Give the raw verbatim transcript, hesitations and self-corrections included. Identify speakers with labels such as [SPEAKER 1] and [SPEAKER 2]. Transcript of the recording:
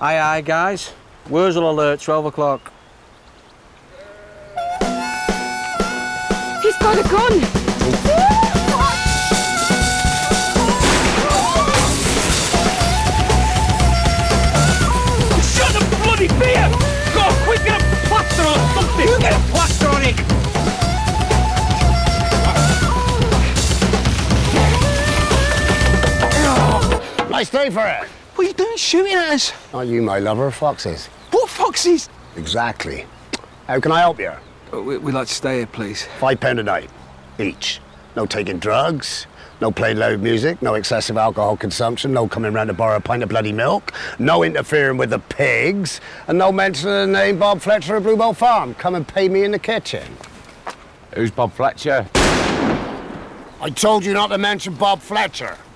[SPEAKER 1] Aye, aye, guys. Wurzel alert, twelve o'clock.
[SPEAKER 2] He's got a gun!
[SPEAKER 3] Shut the bloody beer! Go, quick, get a plaster or something! You get a plaster on it!
[SPEAKER 4] Nice day for it.
[SPEAKER 5] What are you doing shooting at us?
[SPEAKER 4] Not you, my lover, foxes.
[SPEAKER 5] What foxes?
[SPEAKER 4] Exactly. How can I help you?
[SPEAKER 5] We, we'd like to stay here, please.
[SPEAKER 4] Five pound a night, each. No taking drugs, no playing loud music, no excessive alcohol consumption, no coming round to borrow a pint of bloody milk, no interfering with the pigs, and no mentioning the name Bob Fletcher of Bluebell Farm. Come and pay me in the kitchen.
[SPEAKER 6] Who's Bob Fletcher?
[SPEAKER 4] I told you not to mention Bob Fletcher.